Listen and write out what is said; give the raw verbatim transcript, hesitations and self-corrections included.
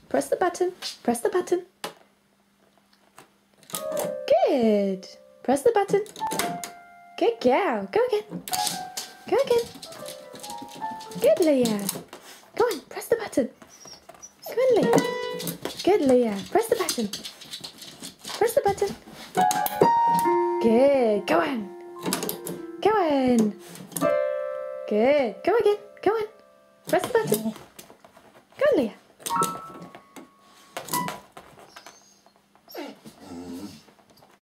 Press the button. Press the button. Good. Press the button. Good girl. Go again. Go again. Good, Leah. Go on. Press the button. Go on, Leah. Good, Leah. Press the button. Press the button. Good. Go on. Go on. Good. Go again. Go on. Press the button. Go, Leah.